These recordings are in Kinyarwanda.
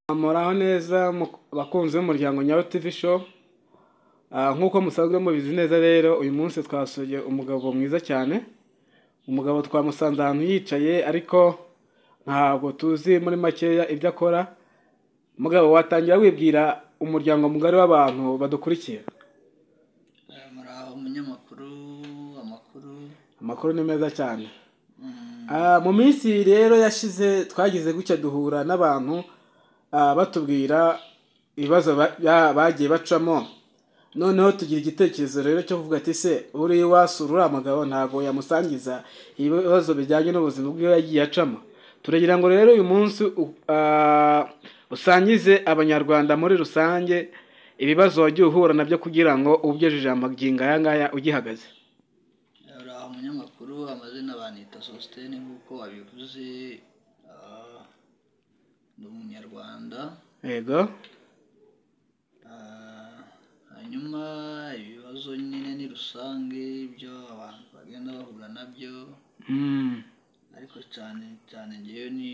Muraho neza bakunzi b'umuryango Nyayo TV show. Nkuko musanzwe mubizi neza rero uyu munsi twasuye umugabo mwiza cyane. Umugabo twamusanze ahantu yicaye ariko ntabwo tuzi muri makeya ibyo akora. Mugabo watangira wibwira umuryango mugari w'abantu badukurikiye. Muraho umunyamakuru, Amakuru ni meza cyane. Mu minsi rero yashize twagize gutya duhura n'abantu batubwira ibibazo bagiye bacamo. Noneho tugira igitekerezo rero cyo kuvuga ati se uri wasura amagabo ntago yamusangiza ibibazo bijyanye n'ubuzima bwe yagiye acamo. Turagira ngo rero uyu munsi usangize abanyarwanda muri rusange ibibazo wagiye uhura nabyo kugira ngo ubyejeje amagingo aya ngaya ugihagaze. Muraho umunyamakuru, amazina banita Sostene nk'uko wabivuze, ni umunyarwanda. Yego. Hanyuma ibibazo nyine ni rusange ibyo abantu bagenda bahura nabyo, ariko cyane ngewe ni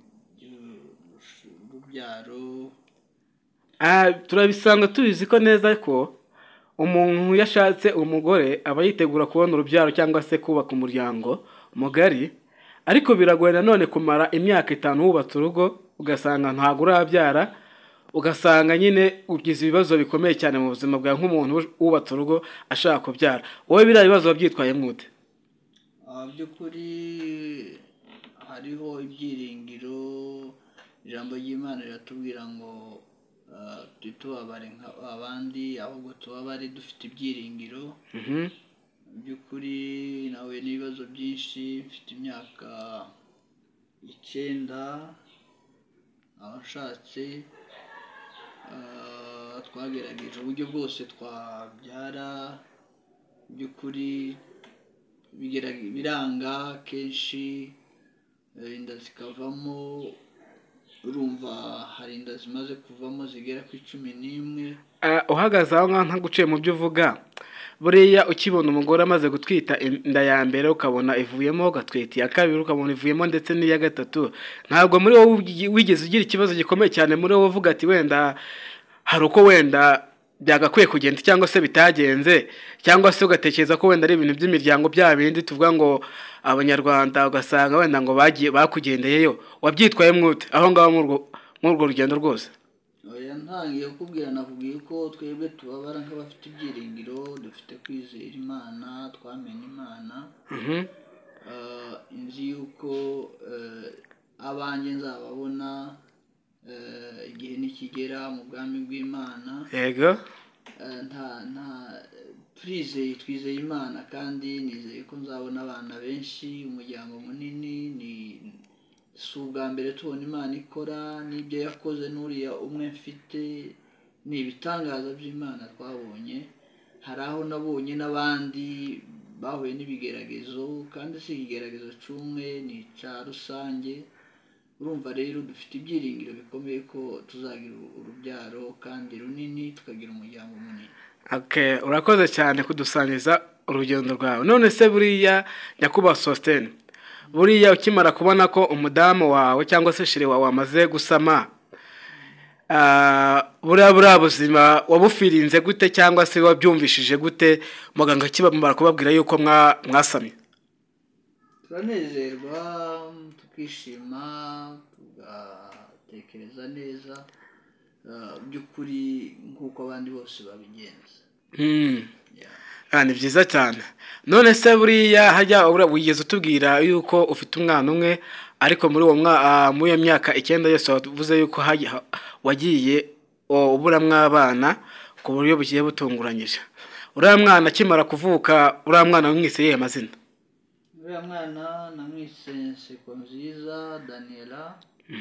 urubyaro. Turabisanga tubizi ko neza ko umuntu yashatse umugore aba yitegura kubona urubyaro cyangwa se kubaka umuryango mugari, ariko biragoye nanone kumara imyaka 5 wubatse urugo ugasanga ntago urabyara, ugasanga nyine ugize ibibazo bikomeye cyane mu buzima bwa nk'umuntu wubatse urugo ashaka kubyara. Wowe biriya bibazo wabyitwaye mwute? By'ukuri hariho ibyiringiro. Ijambo ry'Imana riratubwira ngo tubabare nk'abandi, ahubwo tubabare dufite ibyiringiro. By'ukuri nawe n'ibibazo byinshi. Mfite imyaka 9 abashatse, twagerageje uburyo bwose twabyara, by'ukuri biranga kenshi, inda zikavamo. Urumva hari inda zimaze kuvamo zigera ku 11. Uhagaze aho nka ntaguciye mu byo uvuga, buriya ukibona umugore amaze gutwita inda ya mbere ukabona ivuyemo, ugatwita iya kabiri ukabona ivuyemo ndetse n'iya gatatu, ntabwo muri wowe wigeze ugira ikibazo gikomeye cyane muri wowe uvuga ati wenda hari uko wenda byagakwiye kugenda cyangwa se bitagenze, cyangwa se ugatekereza ko wenda ari ibintu by'imiryango bya bindi tuvuga ngo abanyarwanda ugasanga wenda ngo bakugendeyeyo? Wabyitwaye mwute aho ngaho muri urwo rugendo rwose? Oya, ntangiye kukubwira nakubwiye ko twebwe tubabara nk'abafite ibyiringiro, dufite kwizera Imana, twamenye Imana. Inzi yuko abanjye nzababona igihe nikigera mu bwami bw'Imana. Yego. Twizeye Imana kandi nizeye ko nzabona abana benshi, umuryango munini. Si ubwa mbere tubona Imana ikora, n'ibyo yakoze n'uriya umwe mfite ni ibitangaza by'Imana twabonye. Hari aho nabonye n'abandi bahuye n'ibigeragezo, kandi si igeragezo cy'umwe, ni icya rusange. Urumva rero dufite ibyiringiro bikomeye ko tuzagira urubyaro kandi runini, tukagira umuryango munini. Urakoze cyane kudusangiza urugendo rwawe. None se buriya nyakubahwa Sostene, buriya ukimara kubona ko umudamu wawe cyangwa se shiri wawe amaze gusama, buriya buzima wabufirinze gute cyangwa se wabyumvishije gute muganga akibamara kubabwira yuko mwasamye? Turanezerwa, tukishima, tugatekereza neza, by'ukuri nk'uko abandi bose babigenza. Ni byiza cyane. None se buriya hajya wigeze utubwira yuko ufite umwana umwe, ariko muri iyo myaka 9 yose wavuze yuko wagiye uburamwo abana ku buryo bugiye butunguranyije. Uriya mwana akimara kuvuka, uriya mwana wamwise yeye amazina? Uriya mwana namwise Nsekonziza Daniela.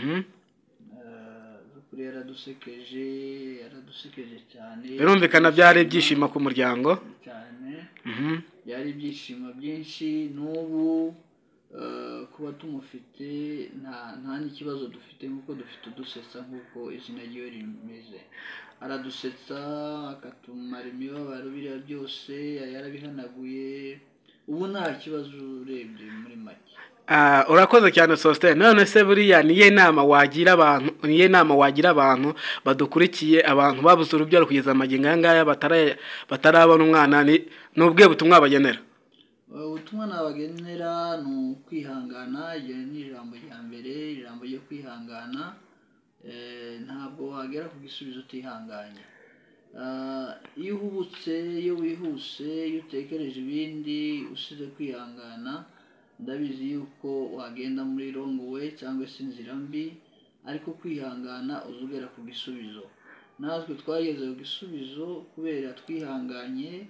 Kuri yaradusekeje cyane. Birumvikana byari ibyishimo ku muryango cyane. Byari ibyishimo byinshi. N'ubu kuba tumufite nta n'ikibazo dufite, nk'uko dufite udusetsa nk'uko izina ryiwe rimeze. Aradusetsa akatumara imibabaro, biriya byose yarabihanaguye. Ubu nta kibazo urebye muri make. urakoze cyane Sosthene. None se buriya niye nama wagira abantu badukurikiye, abantu babuze urubyaro kugeza amagingo aya ngaya batarabona umwana, ni ubwe butumwa bagenera? ubutumwa nabagenera ni ukwihangana. iryo ni ijambo rya mbere, ijambo ryo kwihangana. Ntabwo wagera ku gisubizo utihanganye. Iyo uhubutse, iyo wihuse, iyo utekereje ibindi usize kwihangana, ndabizi yuko wagenda muri wrong way cyangwa se inzira mbi, ariko kwihangana uzugera ku gisubizo. Natwe twageze ku gisubizo kubera twihanganye.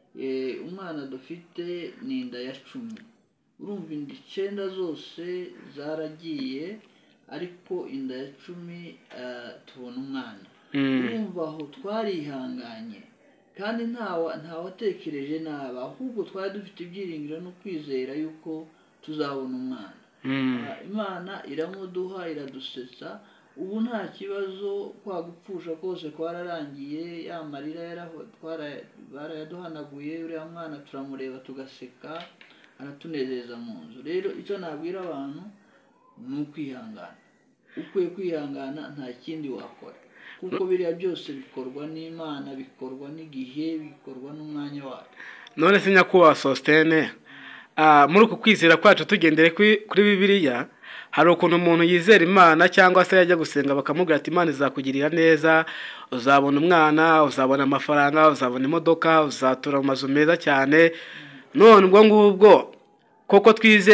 Umwana dufite ni inda ya 10. Urumva inda 9 zose zaragiye, ariko inda ya 10 tubona umwana. Urumva aho twarihanganye, kandi ntawatekereje nabi, ahubwo twari dufite ibyiringiro no kwizera yuko tuzabona umwana. Imana iramuduha, iradusetsa. Ubu nta kibazo, kwa gupfusha kose kwararangiye, ya marira barayaduhanaguye. Uriya mwana turamureba tugaseka, aratunezeza mu nzu. Rero icyo nabwira abantu ni ukwihangana. Ukwiye kwihangana, nta kindi wakora, kuko biriya byose bikorwa n'Imana, bikorwa n'igihe, bikorwa n'umwanya wayo. None se nyakubahwa Sosthene, muri uku kwizera kwacu tugendere kuri Bibiliya, hari ukuntu umuntu yizera Imana cyangwa se yajya gusenga bakamubwira ati Imana izakugirira neza, uzabona umwana, uzabona amafaranga, uzabona imodoka, uzatura mu mazu meza cyane. None ubwo ngubwo koko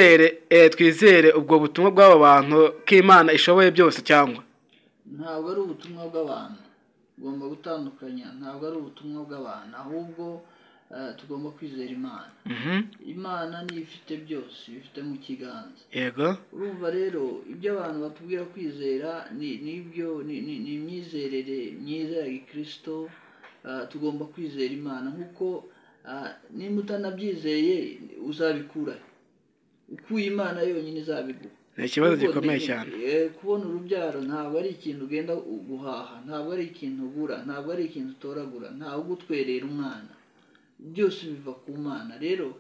twizere ubwo butumwa bw'aba bantu ko Imana ishoboye byose cyangwa? Ntabwo ari ubutumwa bw'abantu, ugomba gutandukanya. Ntabwo ari ubutumwa bw'abantu, ahubwo tugomba kwizera Imana. Imana niyo ifite byose, ibifite mu kiganza. Yego. Urumva rero ibyo abantu batubwira kwizera ni imyizerere myiza ya Gikristo. Tugomba kwizera Imana, nkuko niba utanabyizeye uzabikura. Ukuye Imana yonyine izabiguha. Ni ikibazo gikomeye cyane. Kubona urubyaro ntabwo ari ikintu ugenda guhaha, ntabwo ari ikintu ugura, ntabwo ari ikintu utoragura, ntawe ugutwerera umwana. Byose biva ku Mana. Rero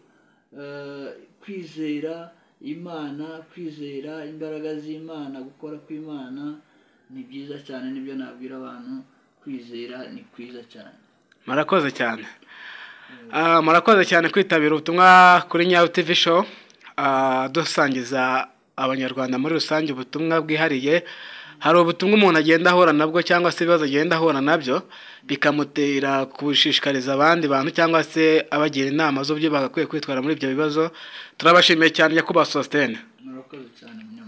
kwizera Imana, kwizera imbaraga z'Imana, gukora kw'Imana ni byiza cyane. Nibyo nabwira abantu, kwizera ni kwiza cyane. Murakoze cyane. Murakoze cyane kwitabira ubutumwa kuri Nyayo TV show, dusangiza abanyarwanda muri rusange ubutumwa bwihariye. Hari ubutumwa umuntu agenda ahura nabwo cyangwa se ibibazo agenda ahura nabyo, bikamutera kubushishikariza abandi bantu cyangwa se abagira inama z'uburyo bagakwiye kwitwara muri ibyo bibazo. Turabashimiye cyane nyakubahwa Sosthene. Murakoze cyane.